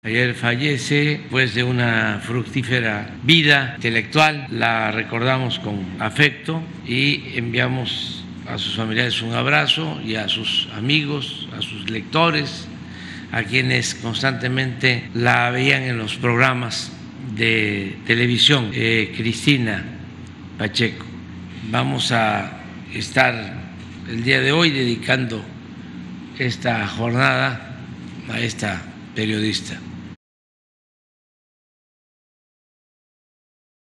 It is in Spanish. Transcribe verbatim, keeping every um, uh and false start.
Ayer fallece después de una fructífera vida intelectual, la recordamos con afecto y enviamos a sus familiares un abrazo y a sus amigos, a sus lectores, a quienes constantemente la veían en los programas de televisión. Eh, Cristina Pacheco. Vamos a estar el día de hoy dedicando esta jornada a esta periodista.